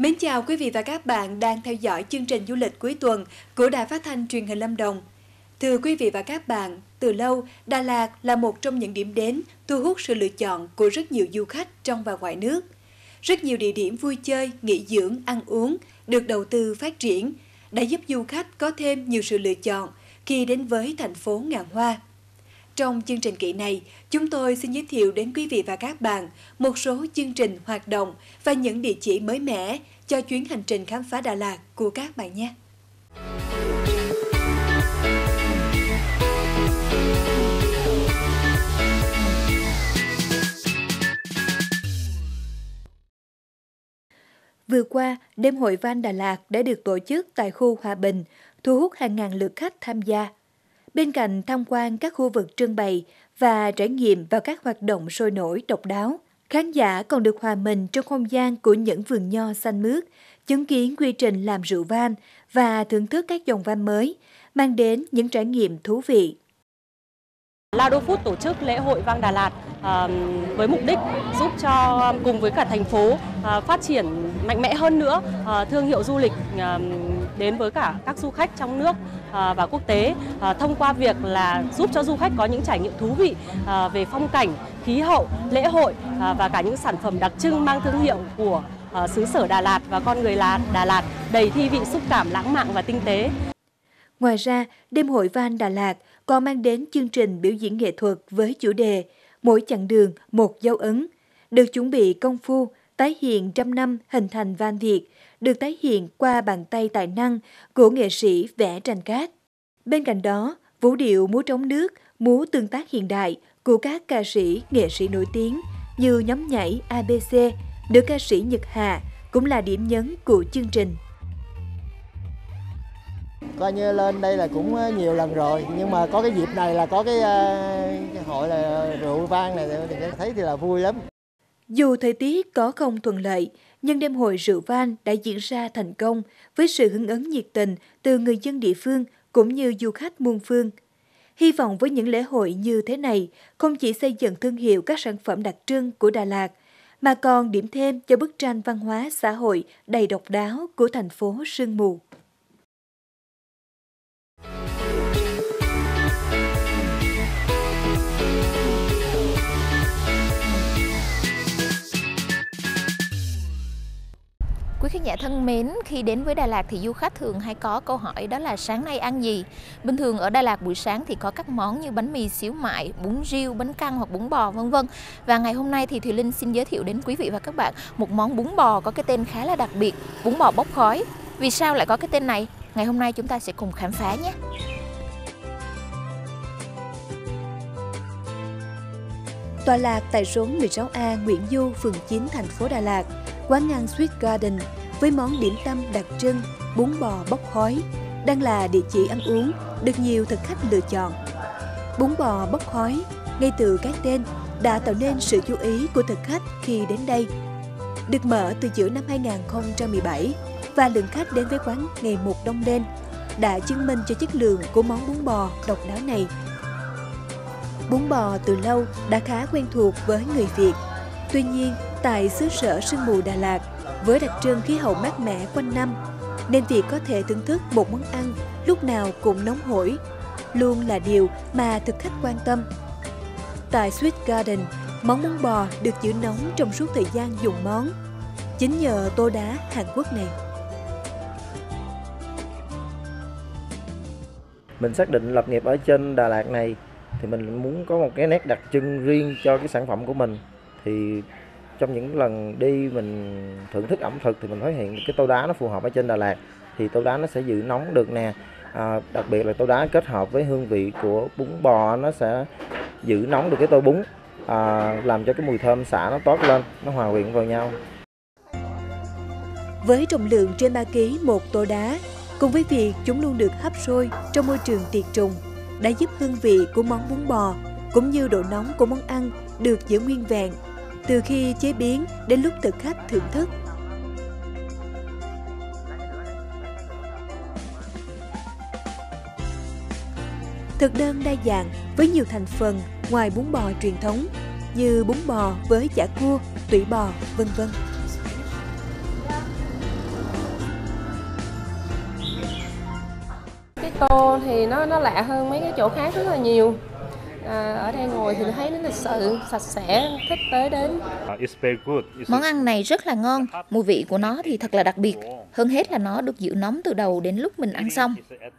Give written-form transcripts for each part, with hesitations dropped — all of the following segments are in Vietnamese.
Mến chào quý vị và các bạn đang theo dõi chương trình du lịch cuối tuần của Đài Phát thanh Truyền hình Lâm Đồng. Thưa quý vị và các bạn, từ lâu, Đà Lạt là một trong những điểm đến thu hút sự lựa chọn của rất nhiều du khách trong và ngoài nước. Rất nhiều địa điểm vui chơi, nghỉ dưỡng, ăn uống được đầu tư phát triển, đã giúp du khách có thêm nhiều sự lựa chọn khi đến với thành phố ngàn hoa. Trong chương trình kỳ này, chúng tôi xin giới thiệu đến quý vị và các bạn một số chương trình hoạt động và những địa chỉ mới mẻ cho chuyến hành trình khám phá Đà Lạt của các bạn nhé. Vừa qua, đêm hội Van Đà Lạt đã được tổ chức tại khu Hòa Bình, thu hút hàng ngàn lượt khách tham gia. Bên cạnh tham quan các khu vực trưng bày và trải nghiệm vào các hoạt động sôi nổi độc đáo, khán giả còn được hòa mình trong không gian của những vườn nho xanh mướt, chứng kiến quy trình làm rượu vang và thưởng thức các dòng vang mới, mang đến những trải nghiệm thú vị. Lado Food tổ chức lễ hội Vang Đà Lạt với mục đích giúp cho cùng với cả thành phố phát triển mạnh mẽ hơn nữa thương hiệu du lịch đến với cả các du khách trong nước và quốc tế, thông qua việc là giúp cho du khách có những trải nghiệm thú vị về phong cảnh, khí hậu, lễ hội và cả những sản phẩm đặc trưng mang thương hiệu của xứ sở Đà Lạt và con người Đà Lạt đầy thi vị xúc cảm lãng mạn và tinh tế. Ngoài ra, đêm hội Van Đà Lạt còn mang đến chương trình biểu diễn nghệ thuật với chủ đề Mỗi chặng đường một dấu ấn, được chuẩn bị công phu, tái hiện trăm năm hình thành Van Việt, được tái hiện qua bàn tay tài năng của nghệ sĩ vẽ tranh cát. Bên cạnh đó, vũ điệu múa trống nước, múa tương tác hiện đại của các ca sĩ, nghệ sĩ nổi tiếng như nhóm nhảy ABC, nữ ca sĩ Nhật Hà cũng là điểm nhấn của chương trình. Coi như lên đây là cũng nhiều lần rồi, nhưng mà có cái dịp này là có cái hội là rượu vang này thì thấy thì là vui lắm. Dù thời tiết có không thuận lợi, nhưng đêm hội rượu vang đã diễn ra thành công với sự hưởng ứng nhiệt tình từ người dân địa phương cũng như du khách muôn phương. Hy vọng với những lễ hội như thế này không chỉ xây dựng thương hiệu các sản phẩm đặc trưng của Đà Lạt, mà còn điểm thêm cho bức tranh văn hóa xã hội đầy độc đáo của thành phố sương mù. Quý khán giả thân mến, khi đến với Đà Lạt thì du khách thường hay có câu hỏi đó là sáng nay ăn gì? Bình thường ở Đà Lạt buổi sáng thì có các món như bánh mì xíu mại, bún riêu, bánh căn hoặc bún bò vân vân. Và ngày hôm nay thì Thùy Linh xin giới thiệu đến quý vị và các bạn một món bún bò có cái tên khá là đặc biệt, bún bò bốc khói. Vì sao lại có cái tên này? Ngày hôm nay chúng ta sẽ cùng khám phá nhé. Tọa lạc tại số 16A Nguyễn Du, phường 9, thành phố Đà Lạt, quán ăn Sweet Garden với món điểm tâm đặc trưng bún bò bốc khói đang là địa chỉ ăn uống được nhiều thực khách lựa chọn. Bún bò bốc khói ngay từ cái tên đã tạo nên sự chú ý của thực khách khi đến đây. Được mở từ giữa năm 2017 và lượng khách đến với quán ngày một đông lên đã chứng minh cho chất lượng của món bún bò độc đáo này. Bún bò từ lâu đã khá quen thuộc với người Việt. Tuy nhiên, tại xứ sở sương mù Đà Lạt, với đặc trưng khí hậu mát mẻ quanh năm, nên việc có thể thưởng thức một món ăn lúc nào cũng nóng hổi, luôn là điều mà thực khách quan tâm. Tại Sweet Garden, món bún bò được giữ nóng trong suốt thời gian dùng món, chính nhờ tô đá Hàn Quốc này. Mình xác định lập nghiệp ở trên Đà Lạt này thì mình muốn có một cái nét đặc trưng riêng cho cái sản phẩm của mình. Thì trong những lần đi mình thưởng thức ẩm thực thì mình phát hiện cái tô đá nó phù hợp ở trên Đà Lạt. Thì tô đá nó sẽ giữ nóng được nè, đặc biệt là tô đá kết hợp với hương vị của bún bò nó sẽ giữ nóng được cái tô bún, làm cho cái mùi thơm xả nó toát lên, nó hòa quyện vào nhau. Với trọng lượng trên 3 kg một tô đá, cùng với việc chúng luôn được hấp sôi trong môi trường tiệt trùng, đã giúp hương vị của món bún bò cũng như độ nóng của món ăn được giữ nguyên vẹn từ khi chế biến đến lúc thực khách thưởng thức. Thực đơn đa dạng với nhiều thành phần ngoài bún bò truyền thống như bún bò với chả cua, tủy bò, vân vân. Tô thì nó lạ hơn mấy cái chỗ khác rất là nhiều. Ở đây ngồi thì thấy nó lịch sự, sạch sẽ, thích tới đến. Món ăn này rất là ngon, mùi vị của nó thì thật là đặc biệt. Hơn hết là nó được giữ nóng từ đầu đến lúc mình ăn xong.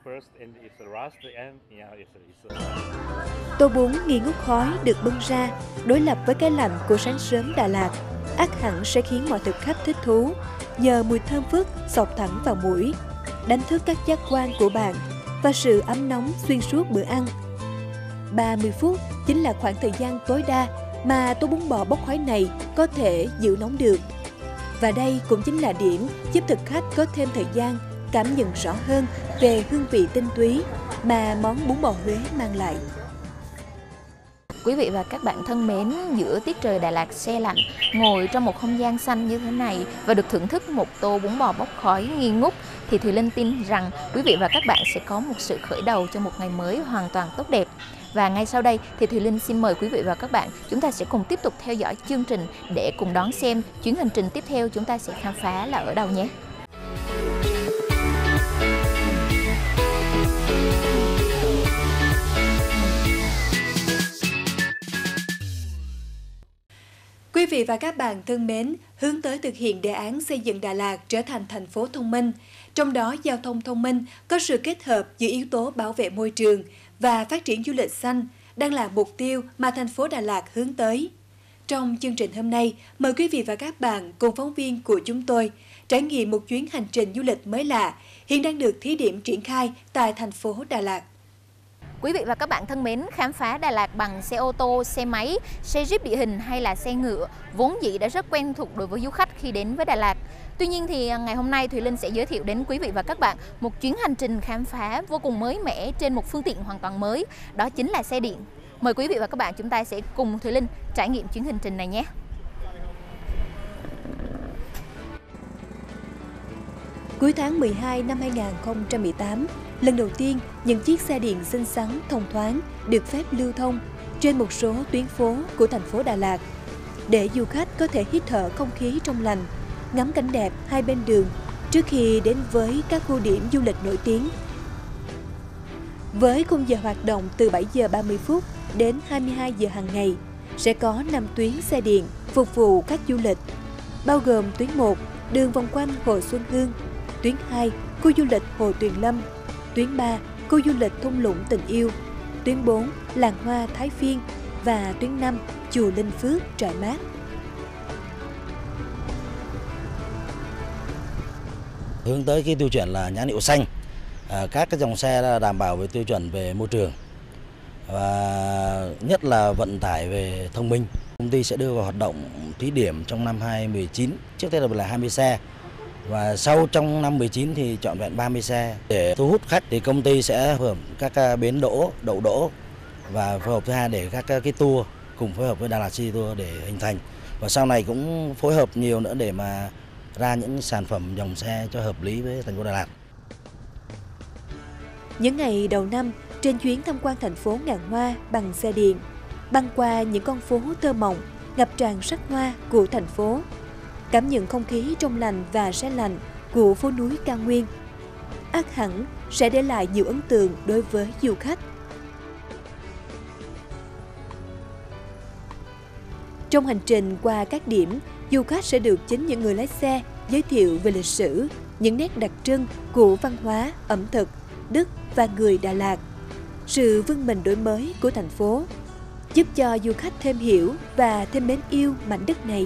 Tô bún nghi ngút khói được bưng ra, đối lập với cái lạnh của sáng sớm Đà Lạt, ắt hẳn sẽ khiến mọi thực khách thích thú, nhờ mùi thơm phức xộc thẳng vào mũi, đánh thức các giác quan của bạn và sự ấm nóng xuyên suốt bữa ăn. 30 phút chính là khoảng thời gian tối đa mà tô bún bò bốc khói này có thể giữ nóng được. Và đây cũng chính là điểm giúp thực khách có thêm thời gian cảm nhận rõ hơn về hương vị tinh túy mà món bún bò Huế mang lại. Quý vị và các bạn thân mến, giữa tiết trời Đà Lạt se lạnh, ngồi trong một không gian xanh như thế này và được thưởng thức một tô bún bò bốc khói nghi ngút thì Thùy Linh tin rằng quý vị và các bạn sẽ có một sự khởi đầu cho một ngày mới hoàn toàn tốt đẹp. Và ngay sau đây thì Thùy Linh xin mời quý vị và các bạn, chúng ta sẽ cùng tiếp tục theo dõi chương trình để cùng đón xem chuyến hành trình tiếp theo chúng ta sẽ khám phá là ở đâu nhé. Quý vị và các bạn thân mến, hướng tới thực hiện đề án xây dựng Đà Lạt trở thành thành phố thông minh, trong đó giao thông thông minh có sự kết hợp giữa yếu tố bảo vệ môi trường và phát triển du lịch xanh đang là mục tiêu mà thành phố Đà Lạt hướng tới. Trong chương trình hôm nay, mời quý vị và các bạn cùng phóng viên của chúng tôi trải nghiệm một chuyến hành trình du lịch mới lạ hiện đang được thí điểm triển khai tại thành phố Đà Lạt. Quý vị và các bạn thân mến, khám phá Đà Lạt bằng xe ô tô, xe máy, xe jeep địa hình hay là xe ngựa vốn dĩ đã rất quen thuộc đối với du khách khi đến với Đà Lạt. Tuy nhiên thì ngày hôm nay Thùy Linh sẽ giới thiệu đến quý vị và các bạn một chuyến hành trình khám phá vô cùng mới mẻ trên một phương tiện hoàn toàn mới, đó chính là xe điện. Mời quý vị và các bạn chúng ta sẽ cùng Thùy Linh trải nghiệm chuyến hành trình này nhé. Cuối tháng 12 năm 2018, lần đầu tiên những chiếc xe điện xinh xắn, thông thoáng được phép lưu thông trên một số tuyến phố của thành phố Đà Lạt để du khách có thể hít thở không khí trong lành, ngắm cảnh đẹp hai bên đường trước khi đến với các khu điểm du lịch nổi tiếng. Với khung giờ hoạt động từ 7 giờ 30 phút đến 22 giờ hàng ngày, sẽ có 5 tuyến xe điện phục vụ khách du lịch, bao gồm tuyến 1, đường vòng quanh Hồ Xuân Hương, tuyến 2, khu du lịch Hồ Tuyền Lâm, tuyến 3, khu du lịch thung lũng tình yêu, tuyến 4, làng hoa Thái Phiên và tuyến 5, chùa Linh Phước Trại Mát. Hướng tới cái tiêu chuẩn là nhãn hiệu xanh, các cái dòng xe đảm bảo về tiêu chuẩn về môi trường và nhất là vận tải về thông minh. Công ty sẽ đưa vào hoạt động thí điểm trong năm 2019, trước Tết là 20 xe. Và sau trong năm 19 thì trọn vẹn 30 xe. Để thu hút khách thì công ty sẽ phối hợp các bến đỗ, đậu đỗ và phối hợp thứ hai để các cái tour cùng phối hợp với Đà Lạt City Tour để hình thành. Và sau này cũng phối hợp nhiều nữa để mà ra những sản phẩm dòng xe cho hợp lý với thành phố Đà Lạt. Những ngày đầu năm, trên chuyến tham quan thành phố ngàn hoa bằng xe điện, băng qua những con phố thơ mộng, ngập tràn sắc hoa của thành phố, cảm nhận không khí trong lành và se lạnh của phố núi Cao Nguyên, ắt hẳn sẽ để lại nhiều ấn tượng đối với du khách. Trong hành trình qua các điểm, du khách sẽ được chính những người lái xe giới thiệu về lịch sử, những nét đặc trưng của văn hóa, ẩm thực, đức và người Đà Lạt, sự vươn mình đổi mới của thành phố, giúp cho du khách thêm hiểu và thêm mến yêu mảnh đất này.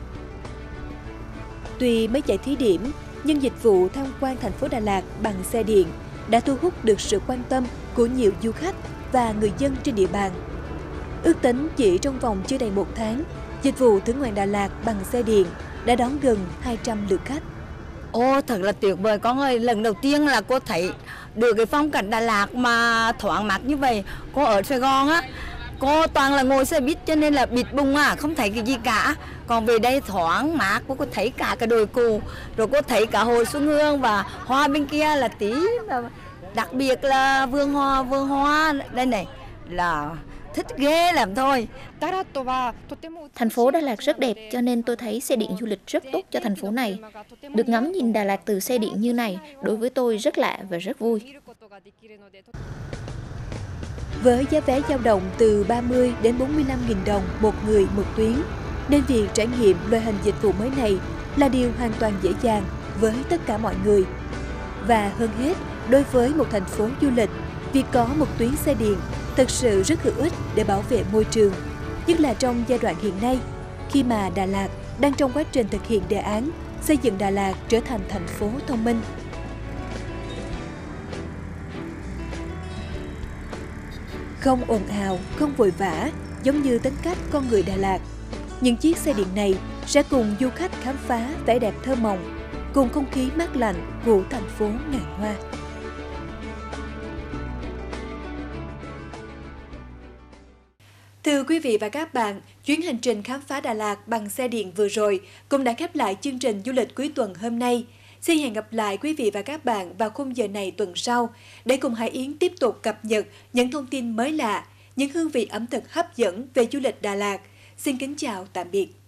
Tuy mới chạy thí điểm, nhưng dịch vụ tham quan thành phố Đà Lạt bằng xe điện đã thu hút được sự quan tâm của nhiều du khách và người dân trên địa bàn. Ước tính chỉ trong vòng chưa đầy 1 tháng, dịch vụ thưởng ngoạn Đà Lạt bằng xe điện đã đón gần 200 lượt khách. Ô, thật là tuyệt vời con ơi, lần đầu tiên là cô thấy được cái phong cảnh Đà Lạt mà thoáng mát như vậy. Cô ở Sài Gòn á, cô toàn là ngồi xe buýt cho nên là bịt bùng không thấy cái gì cả. Còn về đây thoáng mát, cô có thấy cả cái đồi cù, rồi cô thấy cả Hồ Xuân Hương và hoa bên kia là tí, đặc biệt là vườn hoa đây này là thích ghê làm thôi. Thành phố Đà Lạt rất đẹp cho nên tôi thấy xe điện du lịch rất tốt cho thành phố này. Được ngắm nhìn Đà Lạt từ xe điện như này đối với tôi rất lạ và rất vui. Với giá vé dao động từ 30 đến 45.000 đồng một người một tuyến, nên việc trải nghiệm loại hình dịch vụ mới này là điều hoàn toàn dễ dàng với tất cả mọi người. Và hơn hết, đối với một thành phố du lịch, việc có một tuyến xe điện thực sự rất hữu ích để bảo vệ môi trường, nhất là trong giai đoạn hiện nay, khi mà Đà Lạt đang trong quá trình thực hiện đề án xây dựng Đà Lạt trở thành thành phố thông minh. Không ồn ào, không vội vã, giống như tính cách con người Đà Lạt. Những chiếc xe điện này sẽ cùng du khách khám phá vẻ đẹp thơ mộng, cùng không khí mát lạnh của thành phố ngàn hoa. Thưa quý vị và các bạn, chuyến hành trình khám phá Đà Lạt bằng xe điện vừa rồi cũng đã khép lại chương trình du lịch cuối tuần hôm nay. Xin hẹn gặp lại quý vị và các bạn vào khung giờ này tuần sau để cùng Hải Yến tiếp tục cập nhật những thông tin mới lạ, những hương vị ẩm thực hấp dẫn về du lịch Đà Lạt. Xin kính chào tạm biệt.